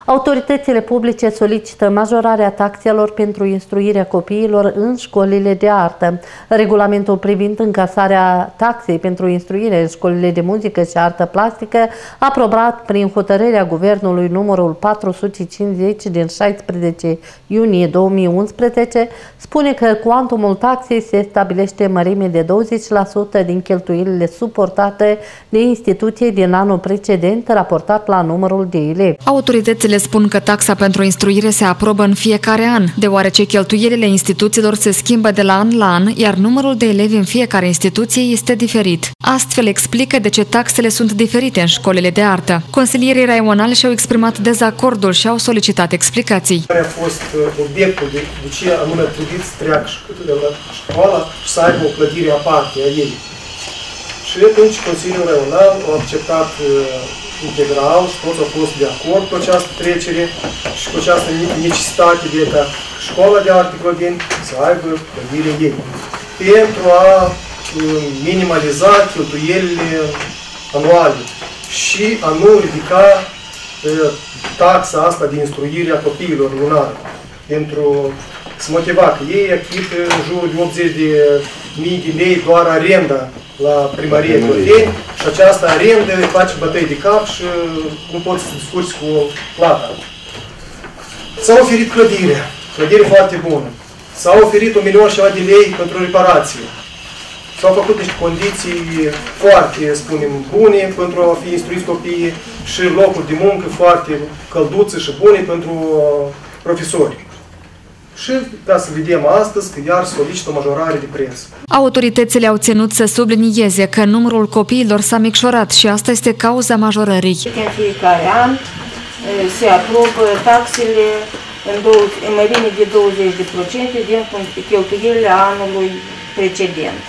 Autoritățile publice solicită majorarea taxelor pentru instruirea copiilor în școlile de artă. Regulamentul privind încasarea taxei pentru instruire în școlile de muzică și artă plastică, aprobat prin hotărârea Guvernului numărul 450 din 16 iunie 2011, spune că cuantumul taxei se stabilește în mărime de 20% din cheltuielile suportate de instituție din anul precedent, raportat la numărul de elevi. Autoritățile spun că taxa pentru instruire se aprobă în fiecare an, deoarece cheltuielile instituțiilor se schimbă de la an la an, iar numărul de elevi în fiecare instituție este diferit. Astfel explică de ce taxele sunt diferite în școlile de artă. Consilierii raionali și-au exprimat dezacordul și au solicitat explicații. Care a fost obiectul de ce anume trebuie să treacă la școala și să aibă o clădire aparte a ei. Și atunci Consiliul Raional a acceptat integral și toți au fost de acord cu această trecere și cu această necesitate de ca școala de arte Clădeni să aibă clădirea ei, pentru a minimaliza cheltuielile anuale și a nu ridica taxa asta de instruire a copiilor lunar, pentru să motiva că ei achită în jur de 80.000 de lei doar arenda la primărie Clădeni și această arendă îi face bătăi de cap și nu poți să discuți cu plata. S-a oferit clădire foarte bună. S-a oferit 1 milion și ceva de lei pentru reparație. S-au făcut niște condiții foarte, spunem, bune pentru a fi instruiți copiii și locuri de muncă foarte călduțe și bune pentru profesori. Și ca să vedem astăzi că iar solicită o majorare de preț. Autoritățile au ținut să sublinieze că numărul copiilor s-a micșorat și asta este cauza majorării. În fiecare an se aprobă taxele în mărime de 20% din cheltuielile anului precedent.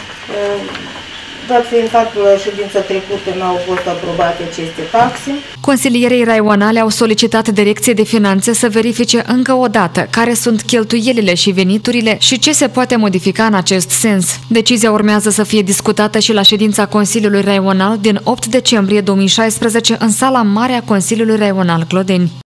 Dat fiind faptul la ședința trecută n-au fost aprobate aceste taxe. Consilierii raionale au solicitat Direcției de Finanțe să verifice încă o dată care sunt cheltuielile și veniturile și ce se poate modifica în acest sens. Decizia urmează să fie discutată și la ședința Consiliului Raional din 8 decembrie 2016 în sala mare a Consiliului Raional Clădeni.